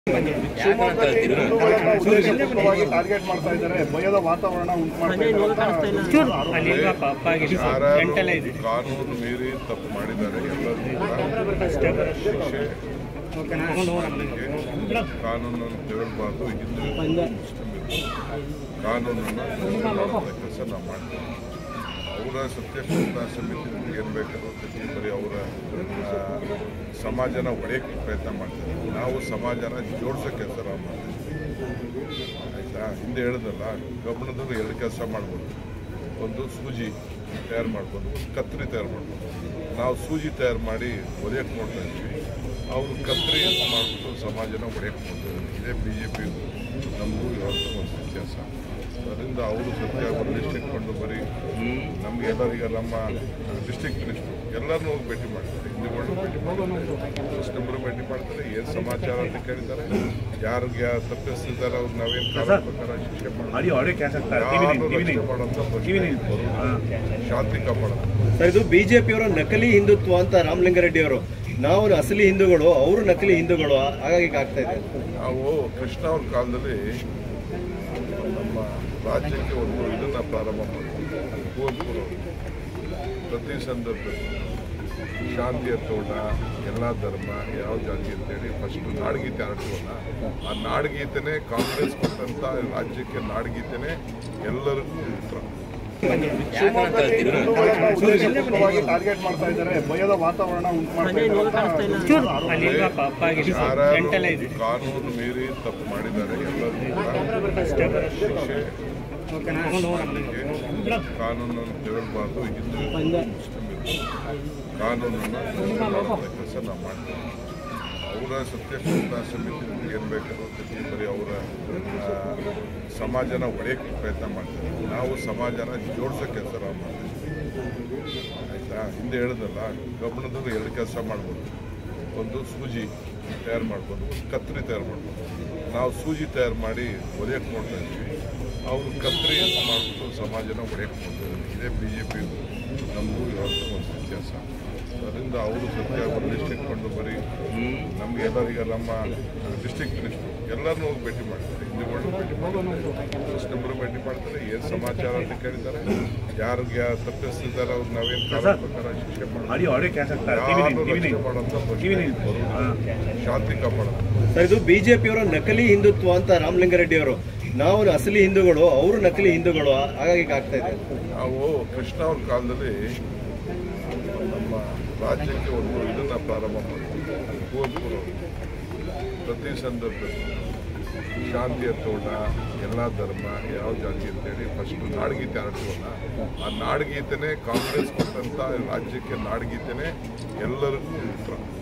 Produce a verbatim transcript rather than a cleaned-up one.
Target ಮಾಡ್ತಾ ಇದ್ದಾರೆ, ಭಯದ ವಾತಾವರಣ ಉಂಟು ಮಾಡ್ತಾ ಇದ್ದಾರೆ. ಕಾನೂನು ಮೀರಿ ತಪ್ಪು ಮಾಡಿದ್ದಾರೆ. ಎಲ್ಲರಿಗೂ ಶಿಕ್ಷೆ ಕಾನೂನನ್ನು ತೆರಳಬಾರ್ದು. ಹಿಂದೂ ಮುಸ್ಲಿಂ ಕಾನೂನನ್ನು ಕೆಲಸ ನಾವು ಮಾಡ್ತೀವಿ. ಅವರ ಸತ್ಯಶೋಧನಾ ಸಮಿತಿ ಏನು ಬೇಕಾದ್ರೂ ಬರೀ ಅವರ ಸಮಾಜನ ಒಡೆಯಕ್ಕೆ ಪ್ರಯತ್ನ ಮಾಡ್ತಾರೆ. ನಾವು ಸಮಾಜನ ಜೋಡಿಸೋ ಕೆಲಸ ನಾವು ಮಾಡ್ತೀವಿ. ಆಯಿತಾ? ಹಿಂದೆ ಹೇಳಿದಲ್ಲ, ಕಬ್ಬಣದಲ್ಲಿ ಎರಡು ಕೆಲಸ ಮಾಡ್ಬೋದು. ಒಂದು ಸೂಜಿ ತಯಾರು ಮಾಡ್ಬೋದು, ಕತ್ತರಿ ತಯಾರು ಮಾಡ್ಬೋದು. ನಾವು ಸೂಜಿ ತಯಾರು ಮಾಡಿ ಒಡೆಯಕ್ಕೆ ನೋಡ್ತಾ ಇದ್ವಿ, ಅವರು ಕತ್ತರಿ ಮಾಡಿಬಿಟ್ಟು ಸಮಾಜನ ಒಡೆಯಕ್ಕೆ ನೋಡ್ತಾರೆ. ಇದೇ ಬಿ ಜೆ ಪಿ ನಮಗೂ ಇವತ್ತು ಒಂದು ವ್ಯತ್ಯಾಸ. ಅದರಿಂದ ಅವರು ಸತ್ಯ ಒಂದು ಲಿಸ್ಟ್ ಇಟ್ಕೊಂಡು ಬರೀ ನಮಗೆ ಎಲ್ಲರಿಗ ನಮ್ಮ ಡಿಸ್ಟ್ರಿಕ್ಟ್ ಮಿನಿಸ್ಟ್ರು ಎಲ್ಲರನ್ನೂ ಹೋಗಿ ಭೇಟಿ ಮಾಡ್ತಾರೆ. ಹಿಂದೂಗಳನ್ನೂ ಭೇಟಿ ಮಾಡ್ತಾರೆ, ಮುಸ್ಲಿಮರು ಭೇಟಿ ಮಾಡ್ತಾರೆ. ಏನು ಸಮಾಚಾರ ಅಂತ ಕೇಳ್ತಾರೆ. ಯಾರಿಗೆ ತಪ್ಪಿಸ್ತಿದ್ದಾರೆ ಅವ್ರು ನಾವೇನು ಕಾನೂನು ಪ್ರಕಾರ ಶಿಕ್ಷೆ ಮಾಡೋಂಥ ಶಾಂತಿ ಕಾಪಾಡೋದು. ಸರ್, ಇದು ಬಿಜೆಪಿಯವರ ನಕಲಿ ಹಿಂದುತ್ವ ಅಂತ ರಾಮಲಿಂಗಾರೆಡ್ಡಿ ಅವರು. ನಾವು ಅಸಲಿ ಹಿಂದೂಗಳು, ಅವರು ನಕಲಿ ಹಿಂದೂಗಳು, ಹಾಗಾಗಿ ಆಗ್ತಾ ಇದೆ. ನಾವು ಕೃಷ್ಣ ಅವ್ರ ಕಾಲದಲ್ಲಿ ನಮ್ಮ ರಾಜ್ಯಕ್ಕೆ ಒಂದು ಇದನ್ನು ಪ್ರಾರಂಭ ಮಾಡ್ತೀವಿ. ಕುವೆಂಪುರು ಪ್ರತಿ ಸಂದರ್ಭದಲ್ಲಿ ಶಾಂತಿಯ ತೋಟ, ಎಲ್ಲ ಧರ್ಮ, ಯಾವ ಜಾತಿ ಅಂತೇಳಿ ಫಸ್ಟ್ ನಾಡಗೀತೆ ಹಾಡ್ಸೋಣ. ಆ ನಾಡಗೀತೆನೇ ಕಾಂಗ್ರೆಸ್ ಕೊಟ್ಟಂಥ ರಾಜ್ಯಕ್ಕೆ ನಾಡಗೀತೆನೇ ಎಲ್ಲರಿಗೂ ಉತ್ತರ. ಟಾರ್ಗೆಟ್ ಮಾಡ್ತಾ ಇದ್ದಾರೆ, ಭಯದ ವಾತಾವರಣ ಉಂಟು ಮಾಡ್ತಾ ಇದ್ದಾರೆ. ಕಾನೂನು ಮೀರಿ ತಪ್ಪು ಮಾಡಿದ್ದಾರೆ. ಎಲ್ಲರಿಗೂ ಶಿಕ್ಷೆ ಕಾನೂನನ್ನು ತೆರಳಬಾರ್ದು. ಹಿಂದೂ ಮುಸ್ಲಿಂ ಕಾನೂನನ್ನು ಕೆಲಸ ನಾವು ಮಾಡ್ತೀವಿ. ಅವರ ಸತ್ಯಶೋಧನಾ ಸಮಿತಿ ಏನು ಬೇಕಾದ್ರೂ ಬರೀ ಅವರ ಸಮಾಜನ ಒಡೆಯಕ್ಕೆ ಪ್ರಯತ್ನ ಮಾಡ್ತಾರೆ. ನಾವು ಸಮಾಜನ ಜೋಡಿಸೋ ಕೆಲಸ ನಾವು ಮಾಡ್ತೀವಿ. ಆಯಿತಾ? ಹಿಂದೆ ಹೇಳಿದಲ್ಲ, ಕಬ್ಬಣದಲ್ಲಿ ಎರಡು ಕೆಲಸ ಮಾಡ್ಬೋದು. ಒಂದು ಸೂಜಿ ತಯಾರು ಮಾಡ್ಬೋದು, ಕತ್ತರಿ ತಯಾರು ಮಾಡ್ಬೋದು. ನಾವು ಸೂಜಿ ತಯಾರು ಮಾಡಿ ಒಡೆಯಕ್ಕೆ ನೋಡ್ತಾ ಇದ್ವಿ, ಅವರು ಕತ್ತರಿ ಮಾಡಿಬಿಟ್ಟು ಸಮಾಜನ ಒಡೆಯಕ್ಕೆ ನೋಡ್ತಾರೆ. ಇದೇ ಬಿ ಜೆ ಪಿ ನಮಗೂ ಇವತ್ತು ಒಂದು ವ್ಯತ್ಯಾಸ. ಅದರಿಂದ ಅವರು ಸತ್ಯ ಒಂದು ಲಿಸ್ಟ್ ಇಟ್ಕೊಂಡು ಬರೀ ನಮಗೆ ಎಲ್ಲರಿಗ ನಮ್ಮ ಡಿಸ್ಟ್ರಿಕ್ಟ್ ಮಿನಿಸ್ಟ್ರು ಎಲ್ಲರನ್ನೂ ಹೋಗಿ ಭೇಟಿ ಮಾಡ್ತಾರೆ. ಹಿಂದೂಗಳನ್ನೂ ಭೇಟಿ ಮಾಡ್ತಾರೆ, ಮುಸ್ಲಿಮರು ಭೇಟಿ ಮಾಡ್ತಾರೆ. ಏನು ಸಮಾಚಾರ ಅಂತ ಕೇಳ್ತಾರೆ. ಯಾರಿಗೆ ತಪ್ಪಿಸ್ತಿದ್ದಾರೆ ಅವ್ರು ನಾವೇನು ಕಾನೂನು ಪ್ರಕಾರ ಶಿಕ್ಷೆ ಮಾಡೋಂಥ ಶಾಂತಿ ಕಾಪಾಡೋದು. ಸರ್, ಇದು ಬಿಜೆಪಿಯವರ ನಕಲಿ ಹಿಂದುತ್ವ ಅಂತ ರಾಮಲಿಂಗಾರೆಡ್ಡಿ ಅವರು. ನಾವು ಅಸಲಿ ಹಿಂದೂಗಳು, ಅವರು ನಕಲಿ ಹಿಂದೂಗಳು, ಹಾಗಾಗಿ ಆಗ್ತಾ ಇದೆ. ನಾವು ಕೃಷ್ಣ ಅವ್ರ ಕಾಲದಲ್ಲಿ ನಮ್ಮ ರಾಜ್ಯಕ್ಕೆ ಒಂದು ಇದನ್ನು ಪ್ರಾರಂಭ ಮಾಡ್ತೀವಿ. ಕುವೆಂಪುರು ಪ್ರತಿ ಸಂದರ್ಭದಲ್ಲಿ ಶಾಂತಿಯ ತೋಟ, ಎಲ್ಲ ಧರ್ಮ, ಯಾವ ಜಾತಿ ಅಂತೇಳಿ ಫಸ್ಟ್ ನಾಡಗೀತೆ ಹಾಡ್ಸೋಣ. ಆ ನಾಡಗೀತೆನೇ ಕಾಂಗ್ರೆಸ್ ಕೊಟ್ಟಂಥ ರಾಜ್ಯಕ್ಕೆ ನಾಡಗೀತೆನೇ ಎಲ್ಲರಿಗೂ ಉತ್ತರ.